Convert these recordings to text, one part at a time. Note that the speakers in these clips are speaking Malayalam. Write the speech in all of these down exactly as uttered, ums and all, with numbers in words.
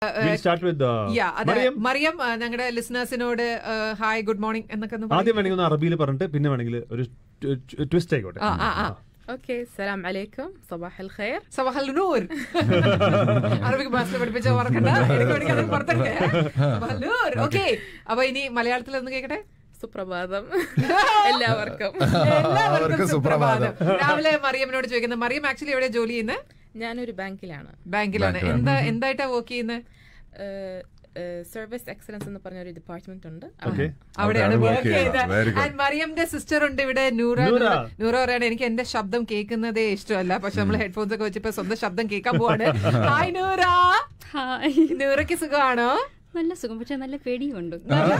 We'll start with uh, Mariam. Mariam, ഞങ്ങളുടെ ലിസണേഴ്സിനോട് ഹായ് ഗുഡ് മോർണിംഗ് എന്നൊക്കെ ആദ്യം വേണമെങ്കിൽ ഒന്ന് അറബിയിൽ പറഞ്ഞിട്ട് പിന്നെ വേണമെങ്കിൽ ഒരു ട്വിസ്റ്റ് ആയിക്കോട്ടെ. اوكي السلام عليكم صباح الخير صباح النور അറബിക് ഭാഷ പഠിപ്പിച്ച ഓർക്കണ്ട എനിക്ക് പഠിക്കാൻ പുറത്തൊക്കെ صباح النور. ഓക്കേ, അപ്പൊ ഇനി മലയാളത്തിൽ ഒന്ന് കേൾക്കട്ടെ. സുപ്രഭാതം എല്ലാവർക്കും എല്ലാവർക്കും സുപ്രഭാതം. രാവിലെ മറിയമ്മിനോട് ചോദിക്കുന്നത്, മറിയം ആക്ച്വലി എവിടെ ജോലി ചെയ്യുന്നത്? ഞാനൊരു ബാങ്കിലാണ്. ബാങ്കിലാണ്. എന്താ എന്തായിട്ടാ വർക്ക് ചെയ്യുന്നത്? സർവീസ് എക്സലൻസ് എന്ന് പറഞ്ഞ ഒരു ഡിപ്പാർട്ട്മെന്റ് ഉണ്ട്, അവിടെയാണ് വർക്ക് ചെയ്യുന്നത്. മറിയമ്മിന്റെ സിസ്റ്റർ ഉണ്ട് ഇവിടെ, നൂറ. നൂറ പറയാണ്, എനിക്ക് എന്റെ ശബ്ദം കേൾക്കുന്നതേ ഇഷ്ടമല്ല, പക്ഷെ നമ്മള് ഹെഡ്ഫോൺസ് ഒക്കെ വെച്ചപ്പോ സ്വന്തം ശബ്ദം കേൾക്കാൻ പോവാണ്. ഹായ് നൂറ. ഹായ്. നൂറയ്ക്ക് സുഖമാണോ? നല്ല സുഖം, പക്ഷെ നല്ല പേടിയുണ്ട്.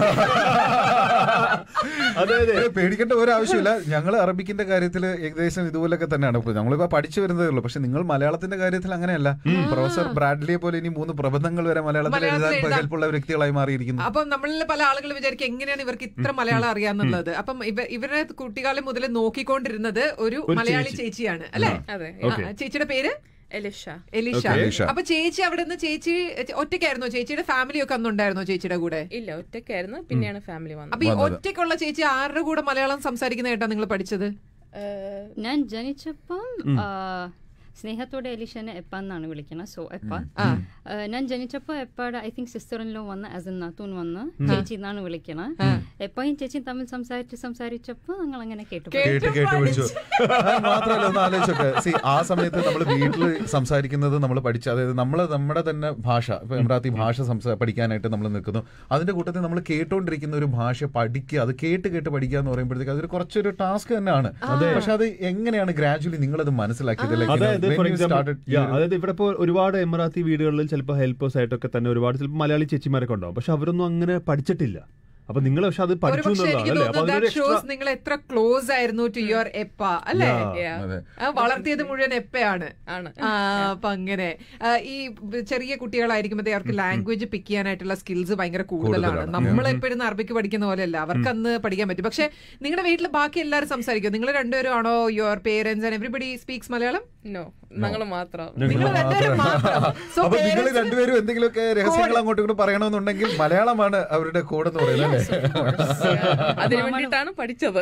പേടിക്കേണ്ട ഒരാവശ്യമില്ല. ഞങ്ങൾ അറബിക്കിന്റെ കാര്യത്തിൽ ഏകദേശം ഇതുപോലൊക്കെ തന്നെയാണ്. നമ്മളിപ്പോ പഠിച്ചു വരുന്നതേ ഉള്ളൂ. പക്ഷെ നിങ്ങൾ മലയാളത്തിന്റെ കാര്യത്തിൽ അങ്ങനെയല്ല. പ്രൊഫസർ ബ്രാഡ്ലിയെ പോലെ ഇനി മൂന്ന് പ്രബന്ധങ്ങൾ വരെ മലയാളത്തിൽ എഴുതാൻ ഹെൽപ്പുള്ള വ്യക്തികളായി മാറിയിരിക്കുന്നു. അപ്പം നമ്മളിൽ പല ആളുകൾ വിചാരിക്കും എങ്ങനെയാണ് ഇവർക്ക് ഇത്ര മലയാളം അറിയാന്നുള്ളത്. അപ്പം ഇവരുടെ കുട്ടിക്കാലം മുതൽ നോക്കിക്കൊണ്ടിരുന്നത് ഒരു മലയാളി ചേച്ചിയാണ് അല്ലെ? ചേച്ചിയുടെ പേര് എലിഷ. എലിഷ. അപ്പൊ ചേച്ചി അവിടെ നിന്ന് ചേച്ചി ഒറ്റയ്ക്കായിരുന്നോ? ചേച്ചിയുടെ ഫാമിലി ഒക്കെ അന്നുണ്ടായിരുന്നോ ചേച്ചിയുടെ കൂടെ? ഇല്ല, ഒറ്റയ്ക്കായിരുന്നു. പിന്നെയാണ് ഫാമിലി വന്നത്. അപ്പൊ ഈ ഒറ്റയ്ക്കുള്ള ചേച്ചി ആരുടെ കൂടെ മലയാളം സംസാരിക്കുന്ന കേട്ടാ നിങ്ങൾ പഠിച്ചത്? ഞാൻ ജനിച്ചപ്പം സ്നേഹത്തോടെ എലിഷനെ എപ്പ എന്നാണ് വിളിക്കുന്നത്. സോ എപ്പ ഞാൻ ജനിച്ചപ്പോ എപ്പാടെ ഐ തിങ്ക് സിസ്റ്ററിലോ വന്ന് ആസ് എ നാത്തൂൻ വന്ന് ചേച്ചി എന്നാണ് വിളിക്കുന്നത്. എപ്പോഴും ചേച്ചിയും തമ്മിൽ സംസാരിച്ച് സംസാരിച്ചപ്പോ ഞങ്ങൾ അങ്ങനെ കേട്ടു കേട്ട് കേട്ട് വിളിച്ചു. മാത്രമല്ല, ഒന്ന് ആലോചിച്ചോട്ടെ, സി ആ സമയത്ത് നമ്മൾ വീട്ടിൽ സംസാരിക്കുന്നത് നമ്മൾ പഠിച്ച, അതായത് നമ്മൾ നമ്മുടെ തന്നെ ഭാഷ, ഇപ്പൊ എമറാത്തി ഭാഷ പഠിക്കാനായിട്ട് നമ്മൾ നിൽക്കുന്നു. അതിന്റെ കൂട്ടത്തിൽ നമ്മൾ കേട്ടോണ്ടിരിക്കുന്ന ഒരു ഭാഷ പഠിക്കുക, അത് കേട്ട് കേട്ട് പഠിക്കുക എന്ന് പറയുമ്പോഴത്തേക്ക് അതൊരു കുറച്ചൊരു ടാസ്ക് തന്നെയാണ്. പക്ഷെ അത് എങ്ങനെയാണ് ഗ്രാജുവലി നിങ്ങളത് മനസ്സിലാക്കിയത്? അതായത് ഇവിടെ ഇപ്പോൾ ഒരുപാട് എമറാത്തി വീടുകളിൽ ചിലപ്പോൾ ഹെൽപ്പേഴ്സ് ആയിട്ടൊക്കെ തന്നെ ഒരുപാട് ചിലപ്പോൾ മലയാളി ചേച്ചിമാരൊക്കെ ഉണ്ടാവും. പക്ഷെ അവരൊന്നും അങ്ങനെ പഠിച്ചിട്ടില്ല. അപ്പൊ നിങ്ങൾ പക്ഷെ അത് പഠിച്ചു നിങ്ങൾ എത്ര ക്ലോസ് ആയിരുന്നു ടു യുവർ എപ്പ അല്ലേ? വളർത്തിയത് മുഴുവൻ എപ്പയാണ്. അപ്പൊ അങ്ങനെ ഈ ചെറിയ കുട്ടികളായിരിക്കുമ്പോ അവർക്ക് ലാംഗ്വേജ് പിക്ക് ചെയ്യാനായിട്ടുള്ള സ്കിൽസ് ഭയങ്കര കൂടുതലാണ്. നമ്മളെപ്പോഴും അറബിക്ക് പഠിക്കുന്ന പോലെയല്ല, അവർക്ക് അന്ന് പഠിക്കാൻ പറ്റും. പക്ഷെ നിങ്ങളുടെ വീട്ടിൽ ബാക്കി എല്ലാവരും സംസാരിക്കും? നിങ്ങൾ രണ്ടുപേരും ആണോ? Your parents and everybody speaks Malayalam? No, ഞങ്ങൾ മാത്രം. നിങ്ങൾ രണ്ടുപേരും എന്തെങ്കിലുമൊക്കെ രഹസ്യങ്ങൾ അങ്ങോട്ടും ഇങ്ങോട്ടും പറയണമെന്നുണ്ടെങ്കിൽ മലയാളമാണ് അവരുടെ കോഡ് എന്ന് പറയുന്നത്. അതിനു വേണ്ടിയിട്ടാണ് പഠിച്ചത്.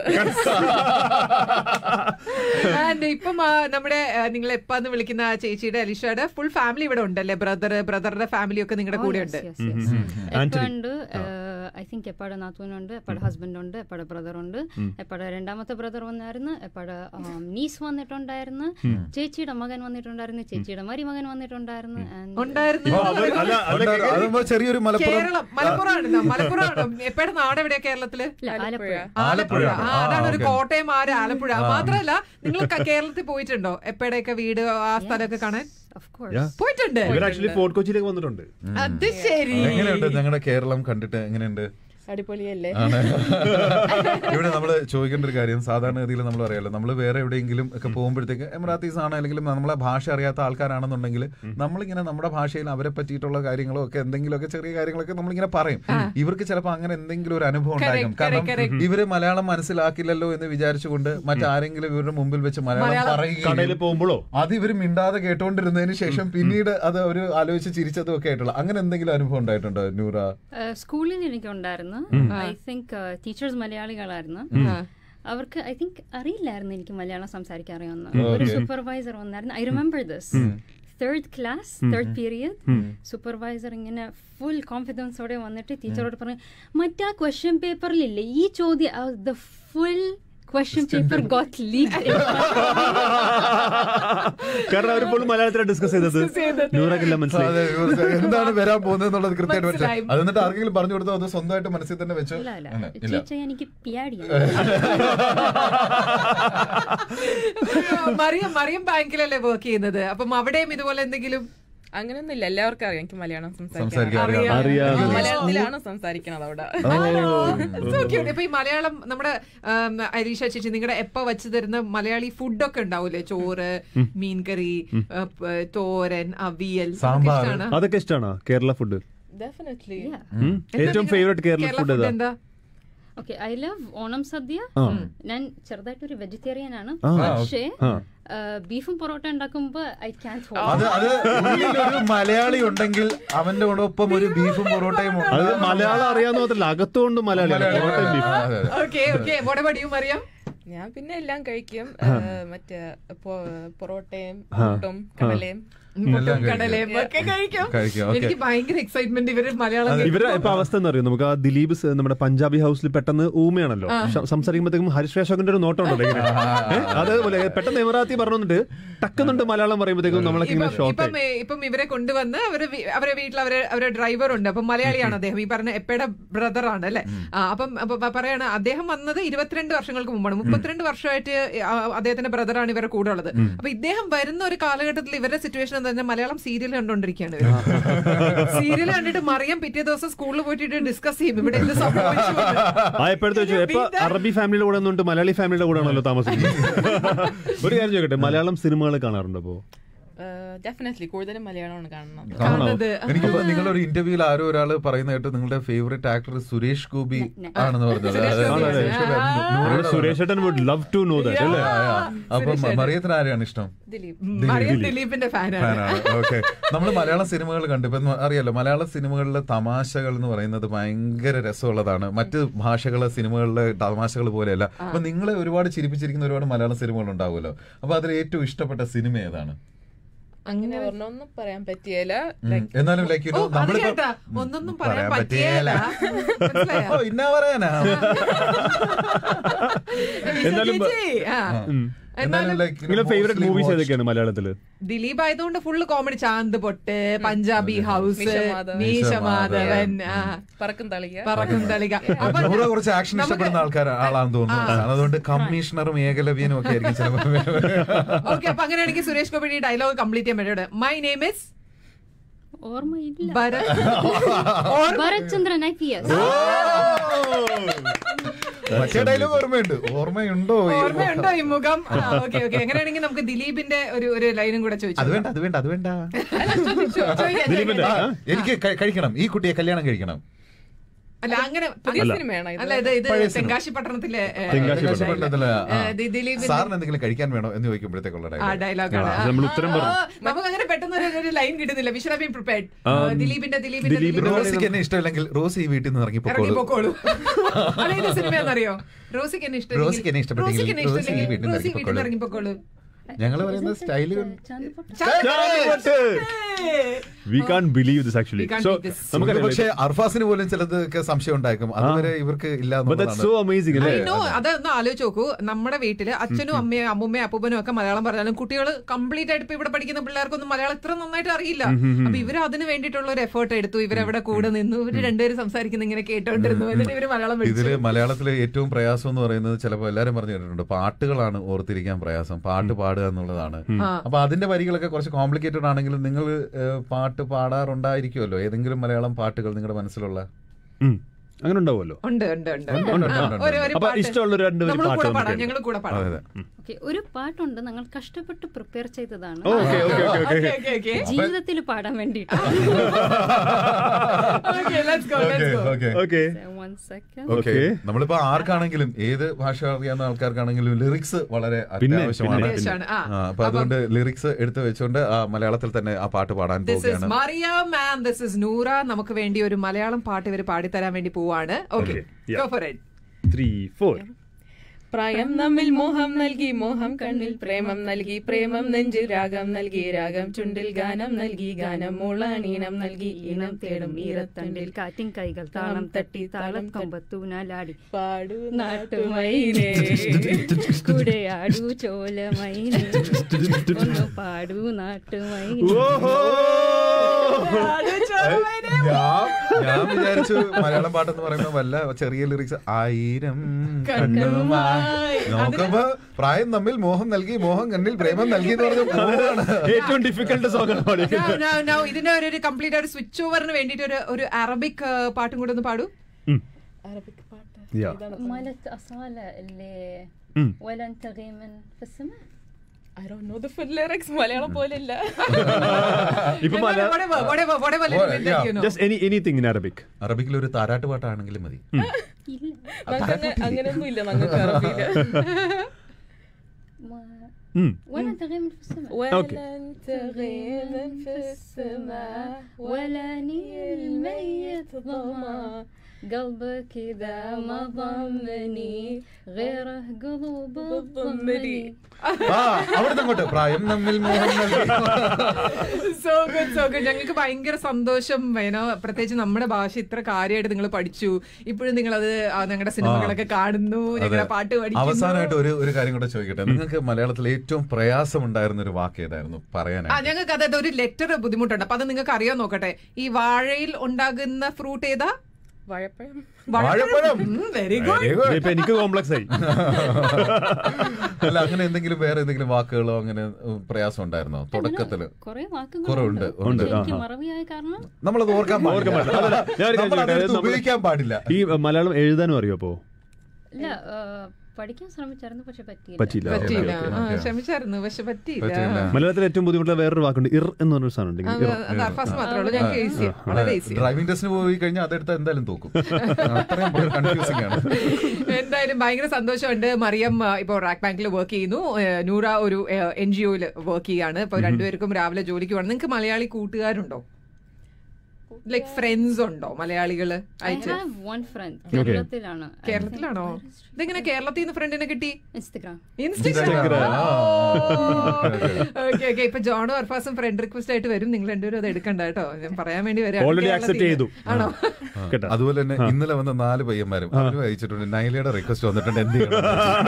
ഇപ്പം നമ്മുടെ നിങ്ങൾ എപ്പാന്ന് വിളിക്കുന്ന ചേച്ചിയുടെ അലിഷയുടെ ഫുൾ ഫാമിലി ഇവിടെ ഉണ്ടല്ലേ? ബ്രദർ ബ്രദറുടെ ഫാമിലി ഒക്കെ നിങ്ങളുടെ കൂടെ ഉണ്ട്? ഐ തിങ്ക് എപ്പാടെ നാത്തൂനുണ്ട്, എപ്പാടെ ഹസ്ബൻഡ് ഉണ്ട്, എപ്പാടെ ബ്രദർ ഉണ്ട്, എപ്പാടെ രണ്ടാമത്തെ ബ്രദർ വന്നായിരുന്നു, എപ്പാടെ നീസ് വന്നിട്ടുണ്ടായിരുന്നു, ചേച്ചിയുടെ മകൻ വന്നിട്ടുണ്ടായിരുന്നു, ചേച്ചിയുടെ മരുമകൻ വന്നിട്ടുണ്ടായിരുന്നു. ചെറിയൊരു കേരളം മലപ്പുറമാണ്. മലപ്പുറമാണ് എപ്പോഴും നാട് എവിടെയാ കേരളത്തില്? ആലപ്പുഴ. അതാണ് ഒരു കോട്ടയം ആര് ആലപ്പുഴ. മാത്രമല്ല, നിങ്ങൾ കേരളത്തിൽ പോയിട്ടുണ്ടോ? എപ്പോഴൊക്കെ വീട് ആ സ്ഥലമൊക്കെ കാണാൻ പോയിട്ടുണ്ട്? ഫോർട്ട് കൊച്ചിയിലേക്ക് വന്നിട്ടുണ്ട്. അത് ശരി. എങ്ങനെയുണ്ട് ഞങ്ങളുടെ കേരളം കണ്ടിട്ട്? എങ്ങനെയുണ്ട്? അടിപൊളിയല്ലേ? ഇവിടെ നമ്മള് ചോദിക്കേണ്ട ഒരു കാര്യം, സാധാരണഗതിയിൽ നമ്മൾ അറിയാലോ, നമ്മൾ വേറെ എവിടെയെങ്കിലും ഒക്കെ പോകുമ്പോഴത്തേക്ക് എമറാത്തീസ് ആണ് അല്ലെങ്കിൽ നമ്മളെ ഭാഷ അറിയാത്ത ആൾക്കാരാണെന്നുണ്ടെങ്കിൽ നമ്മളിങ്ങനെ നമ്മുടെ ഭാഷയിൽ അവരെ പറ്റിയിട്ടുള്ള കാര്യങ്ങളോ ഒക്കെ എന്തെങ്കിലുമൊക്കെ ചെറിയ കാര്യങ്ങളൊക്കെ നമ്മളിങ്ങനെ പറയും. ഇവർക്ക് ചിലപ്പോൾ അങ്ങനെ എന്തെങ്കിലും ഒരു അനുഭവം ഉണ്ടായിരിക്കും. കാരണം ഇവര് മലയാളം മനസ്സിലാക്കില്ലല്ലോ എന്ന് വിചാരിച്ചുകൊണ്ട് മറ്റാരെങ്കിലും ഇവരുടെ മുമ്പിൽ വെച്ച് മലയാളം പറയുകയോ അത് ഇവർ മിണ്ടാതെ കേട്ടോണ്ടിരുന്നതിന് ശേഷം പിന്നീട് അത് ഒരു ആലോചിച്ച് ചിരിച്ചതും ഒക്കെ ആയിട്ടുള്ള അങ്ങനെ എന്തെങ്കിലും അനുഭവം ഉണ്ടായിട്ടുണ്ടോ നൂറ? സ്കൂളിൽ എനിക്കുണ്ടായിരുന്നു. ഐ തിങ്ക് ടീച്ചേഴ്സ് മലയാളികളായിരുന്നു. അവർക്ക് ഐ തിങ്ക് അറിയില്ലായിരുന്നു എനിക്ക് മലയാളം സംസാരിക്കാൻ അറിയാവുന്ന. ഒരു സൂപ്പർവൈസർ വന്നായിരുന്നു. I remember this. Third class third period supervisor ഇങ്ങനെ ഫുൾ കോൺഫിഡൻസോടെ വന്നിട്ട് ടീച്ചറോട് പറഞ്ഞു, മറ്റാ ക്വസ്റ്റ്യൻ പേപ്പറിലില്ലേ ഈ ചോദ്യം, the full question paper got leaked. കാരണം അവർ ഫുൾ മലയാളത്തിലാണ് ഡിസ്കസ് ചെയ്തത്. നൂറൊക്കെ മനസ്സിലായി എന്താണ് വരാൻ പോകുന്നത് എന്നുള്ളത് കൃത്യമായിട്ട് മനസ്സിലായി. അത് എന്നിട്ട് ആർക്കെങ്കിലും പറഞ്ഞു കൊടുത്തോ അത് സ്വന്തമായിട്ട് മനസ്സിൽ തന്നെ വെച്ചു? എനിക്ക് മറിയം മറിയം ബാങ്കിലല്ലേ വർക്ക് ചെയ്യുന്നത്? അപ്പം അവിടെയും ഇതുപോലെ എന്തെങ്കിലും? അങ്ങനെയൊന്നുമില്ല, എല്ലാവർക്കും അറിയാം എനിക്ക് മലയാളം സംസാരിക്കാൻ. മലയാളത്തിലാണ് സംസാരിക്കണത് അവിടെ. ഇപ്പൊ ഈ മലയാളം നമ്മുടെ അലീഷ ചേച്ചി നിങ്ങളുടെ എപ്പ വെച്ച് തരുന്ന മലയാളി ഫുഡൊക്കെ ഉണ്ടാവൂലേ? ചോറ്, മീൻകറി, തോരൻ, അവിയൽ, അതൊക്കെ ഇഷ്ടമാണോ കേരള ഫുഡ്? ഡെഫിനറ്റ്ലി. ഏറ്റവും ഫേവറേറ്റ് കേരള ഫുഡ് എന്താ? Okay, I love Onam sadya. ഞാൻ ചെറുതായിട്ടൊരു വെജിറ്റേറിയൻ ആണ്, ആ, പക്ഷേ ആ. ബീഫും പൊറോട്ട ഉണ്ടാക്കുമ്പോ ഐ ക്യാൻ അത് അത് ഉള്ളിലൊരു മലയാളി ഉണ്ടെങ്കിൽ അവന്റെ കൂടെ ഒപ്പം ഒരു ബീഫും പൊറോട്ടയും അത് മലയാളം അറിയാന്ന് മാത്രല്ല, അകത്തുകൊണ്ട് മലയാളിയാണ് പൊറോട്ടയും ബീഫും. ഓക്കെ ഓക്കെ വടപടിയും അറിയാം. ഞാൻ പിന്നെ എല്ലാം കഴിക്കും. മറ്റേ പൊറോട്ടയും പുട്ടും കടലയും കടലയും ഒക്കെ കഴിക്കും. കഴിക്കും. ഓക്കെ. എനിക്ക് ഭയങ്കര എക്സൈറ്റ്മെന്റ് ഇവര് മലയാളം ഇവരെ ഇപ്പൊ അവസ്ഥ എന്ന് അറിയാം, നമുക്ക് ആ ദിലീപ് സ് നമ്മുടെ പഞ്ചാബി ഹൗസിൽ പെട്ടെന്ന് ഊമയാണല്ലോ, ശ- സംസാരിക്കുമ്പോഴത്തേക്കും ഹരിശ്രേഷകന്റെ ഒരു നോട്ടം ഉണ്ടല്ലോ ഇങ്ങനെ. ഏ? അതേപോലെ പെട്ടെന്ന് എമറാത്തി പറഞ്ഞു വന്നിട്ട് ടക്കുന്നുണ്ട് മലയാളം പറയുമ്പോഴത്തേക്കും നമ്മളൊക്കെ ഇങ്ങനെ ഷോക്ക്. ഇപ്പം ഇപ്പം ഇവരെ കൊണ്ടുവന്ന് അവര് വി- അവരെ വീട്ടിൽ അവരെ അവരെ ഡ്രൈവർ ഉണ്ട്. അപ്പം മലയാളിയാണ് അദ്ദേഹം, ഈ പറഞ്ഞ എപ്പയുടെ ബ്രദർ ആണ് അല്ലെ. അപ്പം അപ്പൊ പറയാണ് അദ്ദേഹം വന്നത് ഇരുപത്തിരണ്ട് വർഷങ്ങൾക്ക് മുമ്പാണ്. മുപ്പത്തിരണ്ട് വർഷമായിട്ട് ആ അദ്ദേഹത്തിന്റെ ബ്രദറാണ് ഇവരുടെ കൂടെ ഉള്ളത്. അപ്പൊ ഇദ്ദേഹം വരുന്ന ഒരു കാലഘട്ടത്തിൽ ഇവരുടെ സിറ്റുവേഷൻ എന്താ വെച്ചാൽ മലയാളം സീരിയൽ കണ്ടോണ്ടിരിക്കുകയാണ്. സീരിയൽ കണ്ടിട്ട് മറിയം പിറ്റേ ദിവസം സ്കൂളിൽ പോയിട്ട് ഡിസ്കസ് ചെയ്യും ഇവിടെ എന്ത് സംഭവിച്ചു എന്ന്. ആ എപ്പോഴത്തെ വെച്ചു എപ്പൊ അറബി ഫാമിലിയുടെ കൂടെ ഒന്നുണ്ട്, മലയാളി ഫാമിലിയുടെ കൂടെ ആണല്ലോ താമസിക്കുന്നത്. ഒരു കാര്യം ചോദിക്കട്ടെ, മലയാളം സിനിമകൾ കാണാറുണ്ടോ അപ്പോ? ഡെഫിനറ്റ്ലി കൂടുതലും മലയാളമാണ് കാണുന്നത്. കാണുന്നത് എനിക്ക് തോന്നുന്നു നിങ്ങളൊരു ഇന്റർവ്യൂവിൽ ആരോ ഒരാൾ പറയുന്ന കേട്ട് നിങ്ങളുടെ ഫേവറേറ്റ് ആക്ടർ സുരേഷ് ഗോപി ആണെന്ന് പറഞ്ഞത്. സുരേഷ് ഗോപി. അതെ, സുരേഷ് ഗോപി. ആ. സുരേഷ് ഏട്ടൻ would love to know that അല്ലേ? അപ്പൊ മറിയത്തിന് ആരെയാണ് ഇഷ്ടം? ദിലീപ്. മറിയം ദിലീപിന്റെ ഫാനാണ്. ഫാനാണ്. ഓക്കെ. നമ്മൾ മലയാള സിനിമകൾ കണ്ടു. ഇപ്പൊ അറിയാലോ, മലയാള സിനിമകളിലെ തമാശകൾ എന്ന് പറയുന്നത് ഭയങ്കര രസമുള്ളതാണ്. മറ്റ് ഭാഷകളെ സിനിമകളിലെ തമാശകൾ പോലെയല്ല. അപ്പൊ നിങ്ങളെ ഒരുപാട് ചിരിപ്പിച്ചിരിക്കുന്ന ഒരുപാട് മലയാള സിനിമകൾ ഉണ്ടാവുമല്ലോ. അപ്പൊ അതിൽ ഏറ്റവും ഇഷ്ടപ്പെട്ട സിനിമ ഏതാണ്? അങ്ങനെ ഒരെണ്ണമൊന്നും പറയാൻ പറ്റിയല്ല. എന്നാലും ലൈക്ക് യു നോ നമ്മളിപ്പോ ഒന്നൊന്നും പറയാൻ പറ്റിയല്ല. ഓ ഇന്നാ പറയാനാ. എന്നാലും എന്നാലും ലൈക്ക് നിങ്ങളുടെ ഫേവറേറ്റ് മൂവീസ് ഏതൊക്കെയാണ് മലയാളത്തില്? ദിലീപ് ആയതുകൊണ്ട് ഫുള്ള് കോമഡി. ചാന്ത് പൊട്ട്, പഞ്ചാബി ഹൗസ്, മീശമാധവൻ, പറക്കും തളിക പറക്കും തളിക. നൂറ് കുറച്ച് ആക്ഷൻ ഇഷ്ടപ്പെടുന്ന ആൾക്കാർ ആളാണെന്ന് തോന്നുന്നു. അതുകൊണ്ട് കമ്മീഷണറും ഏകലവ്യനും ഒക്കെ ആയിരിക്കും ചിലപ്പോൾ. ഓക്കെ, അപ്പൊ അങ്ങനെയാണെങ്കിൽ സുരേഷ് ഗോപിയുടെ ഡയലോഗ് കംപ്ലീറ്റ് ചെയ്യാൻ വേണ്ടി മൈ നെയിം ഇസ് ഓർമ്മയില്ല. Bharath Bharath Chandran I P S. മറ്റേ ഡയലോഗ് ഓർമ്മയുണ്ട്. ഓർമ്മയുണ്ടോ? ഓർമ്മയുണ്ടോ ഈ മുഖം? ഓക്കെ ഓക്കെ അങ്ങനെയാണെങ്കിൽ നമുക്ക് ദിലീപിന്റെ ഒരു ഒരു ലൈനും കൂടെ ചോദിച്ചു. അത് വേണ്ട അത് വേണ്ട അത് വേണ്ട ദിലീപിന്റെ ആ, എനിക്ക് ക- കഴിക്കണം, ഈ കുട്ടിയെ കല്യാണം കഴിക്കണം. അല്ല അങ്ങനെ പുതിയ സിനിമയാണ് ഇത്. അല്ല ഇത് ഇത് തെങ്കാശി പട്ടണത്തിലെ ഏ, തെങ്കാശി ഏ, പട്ടണത്തിലെ, ആ. ദി- ദിലീപിന്റെ സാറിന് എന്തെങ്കിലും കഴിക്കാൻ വേണോ എന്ന് ചോദിക്കുമ്പോഴത്തേക്കുള്ള ആ ഡയലോഗ്. ഡയലോഗാണ്. നമ്മൾ ഉത്തരം പറഞ്ഞു. നമുക്ക് അങ്ങനെ പെട്ടെന്ന് ഒരു- ഒരു ലൈൻ കിട്ടുന്നില്ല. Wish have been prepared. ദിലീപിന്റെ ദിലീപിന്റെ ദിലീപിന്റെ ദിലീപിന്റെ റോസിക്ക് എന്നെ ഇഷ്ടമില്ലെങ്കിൽ റോസ് ഈ വീട്ടിൽ നിന്ന് ഇറങ്ങി പൊക്കോളൂ. ഇറങ്ങിപ്പോക്കോളൂ. അല്ല ഇത് സിനിമയെന്നറിയോ? റോസിക്ക് എന്നെ ഇഷ്ടം റോസിക്ക് എന്നെ ഇഷ്ടപ്പെട്ടെങ്കിൽ റോസിക്ക് എന്നെ റോസി ഈ ഇഷ്ടമില്ലെങ്കിൽ വീട്ടിൽ നിന്ന് റോസി വീട്ടിൽ നിന്ന് ഇറങ്ങിപ്പോക്കോളൂ. ഇറങ്ങിപ്പോക്കോളൂ. ഞങ്ങള് പറയുന്ന style we can believe this actually. We can't so believe this. നമുക്ക് പക്ഷേ അർഫാസിന് പോലും ചിലതൊക്കെ സംശയം ഉണ്ടാക്കും. അതുവരെ ഇവർക്ക് ഇല്ല But that's എന്നുള്ളതാണ്. so amazing അല്ലേ? I know. അതൊന്ന് ആലോചിച്ച് നോക്കൂ. നമ്മുടെ വീട്ടില് അച്ഛനും അമ്മയും അമ്മുമ്മയും അപ്പൂപ്പനും ഒക്കെ മലയാളം പറഞ്ഞാലും കുട്ടികൾ കംപ്ലീറ്റ് ആയിട്ട് ഇപ്പൊ ഇവിടെ പഠിക്കുന്ന പിള്ളേർക്കൊന്നും മലയാളം ഇത്ര നന്നായിട്ട് അറിയില്ല. അപ്പൊ ഇവര് അതിന് വേണ്ടിയിട്ടുള്ള ഒരു എഫേർട്ട് എടുത്തു. ഇവരവിടെ കൂടെ നിന്നു. ഇവര് രണ്ടുപേരും സംസാരിക്കുന്ന ഇങ്ങനെ കേട്ടോണ്ടിരുന്നു. എന്നിട്ട് ഇവര് മലയാളം പഠിച്ചു. ഇതില് മലയാളത്തിലെ ഏറ്റവും പ്രയാസം എന്ന് പറയുന്നത് ചിലപ്പോൾ എല്ലാരും പറഞ്ഞു കേട്ടിട്ടുണ്ട്, പാട്ടുകളാണ് ഓർത്തിരിക്കാൻ പ്രയാസം. പാട്ട് പാടുക എന്നുള്ളതാണ്. അപ്പൊ അതിന്റെ വരികളൊക്കെ കുറച്ച് കോംപ്ലിക്കേറ്റഡ് ആണെങ്കിലും നിങ്ങൾ പാട്ട് പാടാറുണ്ടായിരിക്കുമല്ലോ. ഏതെങ്കിലും മലയാളം പാട്ടുകൾ നിങ്ങളുടെ മനസ്സിലുള്ള? ഉം. അങ്ങനെ ഉണ്ടാവുമല്ലോ. ഉണ്ട് ഉണ്ട് ഉണ്ട് ഉണ്ട്, ഉണ്ട്, ആ, ഉണ്ട്, ഒരു- ഒരു അപ്പൊ പാട്ട്. ഇഷ്ടമുള്ള രണ്ട് നമ്മള് പാട്ട് കൂടെ പാടാം. നമുക്ക് ഞങ്ങൾ കൂടെ പാടാം. അതെ അതെ. ഓക്കെ, ഒരു പാട്ടുണ്ട് ഞങ്ങൾ കഷ്ടപ്പെട്ട് പ്രിപ്പയർ ചെയ്തതാണ്, okay okay okay Okay, okay, okay. ജീവിതത്തിൽ പാടാൻ വേണ്ടിട്ട്. Okay, let's go, let's go. Okay okay One second. Okay. നമ്മളിപ്പോ ആർക്കാണെങ്കിലും ഏത് ഭാഷ അറിയാവുന്ന ആൾക്കാർക്കാണെങ്കിലും ലിറിക്സ് വളരെ പിന്നെ, അത്യാവശ്യമാണ്. പിന്നെ, അത്യാവശ്യമാണ്. ആ. ആ, അപ്പൊ അതുകൊണ്ട് ലിറിക്സ് എടുത്തു വെച്ചുകൊണ്ട് ആ മലയാളത്തിൽ തന്നെ ആ പാട്ട് പാടാൻ This is പോവുകയാണ്. Mariam and this is Noora. നമുക്ക് വേണ്ടി ഒരു മലയാളം പാട്ട് ഇവർ പാടിത്തരാൻ വേണ്ടി പോവാണ്. Okay, Okay, yeah. go for it. Three four. പ്രായം നമ്മിൽ മോഹം നൽകി, മോഹം കണ്ണിൽ പ്രേമം നൽകി, പ്രേമം നെഞ്ചിൽ രാഗം നൽകി, രാഗം ചുണ്ടിൽ ഗാനം നൽകി, ഗാനം മൂളാനീണം നൽകി, ഈണം തേടും ഈരത്തണ്ടിൽ കാറ്റിൻ കൈകൾ താളം തട്ടി താളം കൊമ്പത്തൂനാലാടി പാടു നാട്ടുമൈനേ കുടയാടു ചോലമൈനേ ഒന്ന് പാടു നാട്ടുമൈനേ. ഞാൻ ഞാൻ വിചാരിച്ചു മലയാളം പാട്ടെന്ന് പറയുമ്പോ വല്ല ചെറിയ ലിറിക്സ് ആയിരം കണ്ണുമായി നോക്കുമ്പോ പ്രായം തമ്മിൽ മോഹം നൽകി, മോഹം കണ്ണിൽ പ്രേമം നൽകി എന്ന് പറഞ്ഞ പോവാണ്. ഏറ്റവും ഡിഫിക്കൽട്ട് സോങ് ആണ് പാടിയത്. Now, now, now, ഇതിന്റെ ഒരു കംപ്ലീറ്റ് ഒരു സ്വിച്ച് ഓവറിന് വേണ്ടിട്ട് ഒരു ഒരു അറബിക് പാട്ടും കൂടെ ഒന്ന് പാടൂ. അറബിക് പാട്ട് Yeah. مالت أصالة اللي ഉം. ولن تغي من في السماء. I don't know the full lyrics. Malayalam പോലില്ല. ഇപ്പൊ മല- Whatever, whatever, whatever little bit that you know. just any anything in Arabic. അറബിക്കിൽ ഒരു താരാട്ട് പാട്ടാണെങ്കിലും മതി. ഇല്ല. അങ്ങനെയൊന്നും ഇല്ല ഞങ്ങൾക്ക് അറബിയില്. ولن تغيب في السماء ولن تغيب في السماء ولا نيل ميت ظما قلبك إذا ما ضمني غيره قلوب الضمني. അവിടുന്ന് അങ്ങോട്ട് പ്രായം നമ്മിൽ മോഹം നൽകി. So good so good. ഞങ്ങൾക്ക് ഭയങ്കര സന്തോഷം വേണോ, പ്രത്യേകിച്ച് നമ്മുടെ ഭാഷ ഇത്ര കാര്യമായിട്ട് നിങ്ങൾ പഠിച്ചു. ഇപ്പോഴും നിങ്ങളത് ഞങ്ങളുടെ സിനിമകളൊക്കെ കാണുന്നു, ഞങ്ങളുടെ പാട്ട് പഠിക്കുന്നു. അവസാനമായിട്ട് ഒരു ഒരു കാര്യം കൂടെ ചോദിക്കട്ടെ, നിങ്ങൾക്ക് മലയാളത്തിൽ ഏറ്റവും പ്രയാസം ഉണ്ടായിരുന്ന ഒരു വാക്ക് ഏതായിരുന്നു പറയാനായിട്ട്? ആ ഞങ്ങൾക്ക് അതായത് ഒരു ലെറ്റർ ബുദ്ധിമുട്ടുണ്ട്, അപ്പൊ അത് നിങ്ങൾക്ക് അറിയാൻ നോക്കട്ടെ. ഈ വാഴയിൽ ഉണ്ടാകുന്ന ഫ്രൂട്ട് ഏതാ? വാഴപ്പഴം. വാഴപ്പഴം. Very good. ഇപ്പൊ എനിക്ക് കോംപ്ലക്സ് ആയി. അല്ല, അങ്ങനെ എന്തെങ്കിലും വേറെ എന്തെങ്കിലും വാക്കുകളോ അങ്ങനെ പ്രയാസം ഉണ്ടായിരുന്നോ തുടക്കത്തില്? കുറെ കുറവുണ്ട്. വാക്കുകളുണ്ട്. എനിക്ക് മറവിയായ കാരണം നമ്മളത് ഓർക്കാൻ പാടില്ല, ഉപയോഗിക്കാൻ പാടില്ല. ഈ മലയാളം എഴുതാനും അറിയോ അപ്പോ? ഇല്ല, പഠിക്കാൻ ശ്രമിച്ചായിരുന്നു, പക്ഷെ പറ്റിയില്ല. പറ്റിയില്ല. ശ്രമിച്ചായിരുന്നു, പക്ഷെ പറ്റിയില്ല. മലയാളത്തിൽ ഏറ്റവും ബുദ്ധിമുട്ടുള്ള വേറൊരു വാക്കുണ്ട്, ഇർ എന്ന് പറഞ്ഞൊരു സാധനം ഉണ്ടെങ്കിൽ. ഡ്രൈവിംഗ് ടെസ്റ്റിന് പോയി കഴിഞ്ഞാൽ അതെടുത്ത് എന്തായാലും തോക്കും. അത്രയും കൺഫ്യൂസിംഗ് ആണ്. എന്തായാലും ഭയങ്കര സന്തോഷമുണ്ട്. മറിയം ഇപ്പൊ റാക്ക് ബാങ്കിൽ വർക്ക് ചെയ്യുന്നു, നൂറ ഒരു എൻ ജി ഒയിൽ വർക്ക് ചെയ്യാണ്. ഇപ്പൊ രണ്ടുപേർക്കും രാവിലെ ജോലിക്ക് പോകണം. നിങ്ങൾക്ക് മലയാളി കൂട്ടുകാരുണ്ടോ? ലൈക് ഫ്രണ്ട്സ് ഉണ്ടോ മലയാളികള്? കേരളത്തിലാണ്. കേരളത്തിലാണോ? ഇതെങ്ങനെ കേരളത്തിൽ നിന്ന് ഫ്രണ്ടിനെ കിട്ടി? ഇൻസ്റ്റഗ്രാം. ഇൻസ്റ്റഗ്രാം. Okay okay. ഇപ്പൊ ജോണോ അർഫാസും ഫ്രണ്ട് റിക്വസ്റ്റ് ആയിട്ട് വരും. നിങ്ങൾ രണ്ടുപേരും അത് എടുക്കണ്ട കേട്ടോ, ഞാൻ പറയാൻ വേണ്ടി വരാം. ആണോ? അതുപോലെ തന്നെ ഇന്നലെ വന്ന നാല് പയ്യന്മാരും അവരും അയച്ചിട്ടുണ്ട്, നൈലയുടെ റിക്വസ്റ്റ് വന്നിട്ടുണ്ട്, എന്ത് ചെയ്യണം?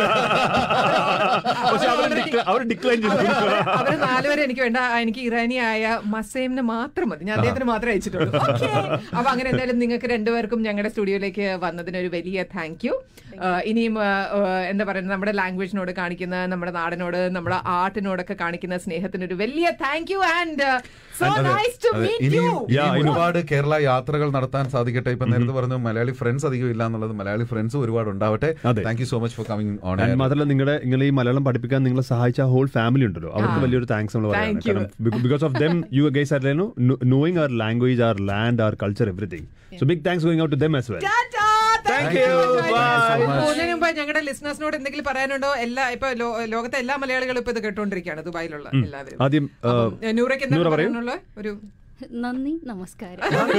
അവര് നാലുപേരെ എനിക്ക് വേണ്ട, എനിക്ക് ഇറാനിയായ മസേമിനെ മാത്രം മതി, ഞാൻ അദ്ദേഹത്തിന് മാത്രമേ അയച്ചിട്ടുള്ളൂ. അപ്പൊ അങ്ങനെ എന്തായാലും നിങ്ങൾക്ക് രണ്ടുപേർക്കും ഞങ്ങളുടെ സ്റ്റുഡിയോയിലേക്ക് വന്നതിന് ഒരു വലിയ താങ്ക് യു. ഇനിയും എന്താ പറയുന്നത്, നമ്മുടെ ലാംഗ്വേജിനോട് കാണിക്കുന്ന, നമ്മുടെ നാടിനോട്, നമ്മുടെ ആർട്ടിനോടൊക്കെ കാണിക്കുന്ന സ്നേഹത്തിന് ഒരു വലിയ thank you. And so nice to meet you. ഒരുപാട് കേരള യാത്രകൾ നടത്താൻ സാധിക്കട്ടെ. ഇപ്പൊ നേരത്തെ പറഞ്ഞു മലയാളി ഫ്രണ്ട്സ് അധികം ഇല്ല എന്നുള്ളത്, മലയാളി ഫ്രണ്ട്സ് ഒരുപാട് ഉണ്ടാവട്ടെ. Thank you so much for coming on. മാത്രമല്ല നിങ്ങളുടെ നിങ്ങൾ ഈ മലയാളം പഠിപ്പിക്കാൻ നിങ്ങളെ സഹായിച്ച ഹോൾ ഫാമിലി ഉണ്ടല്ലോ, അവർക്ക് വലിയൊരു താങ്ക്സ് നമ്മൾ പറയാം. Because of them you guys are knowing our language, our land, our culture, everything. So big thanks going out to them as well. Ta-ta! Thank you. പോകുന്നതിന് മുമ്പ് ഞങ്ങളുടെ ലിസണേഴ്സിനോട് എന്തെങ്കിലും പറയാനുണ്ടോ? എല്ലാ ഇപ്പൊ ലോകത്തെ എല്ലാ മലയാളികളും ഇപ്പൊ ഇത് കേട്ടോണ്ടിരിക്കുകയാണ്, ദുബായിലുള്ള എല്ലാവരും. ആദ്യം നൂറയ്ക്ക് എന്താ പറയാനുള്ള ഒരു നന്ദി, നമസ്കാരം.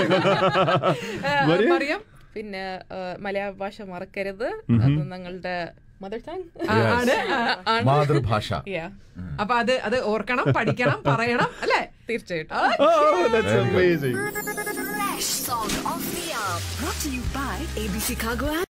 മറിയം, പിന്നെ മലയാള ഭാഷ മറക്കരുത്, അത് ഞങ്ങളുടെ മദർ ടങ് ആണ്, മാതൃഭാഷ. അപ്പൊ അത് അത് ഓർക്കണം, പഠിക്കണം, പറയണം, അല്ലേ? തീർച്ചയായിട്ടും. That's amazing. Fresh song of the hour, brought to you by A B C Cargo app.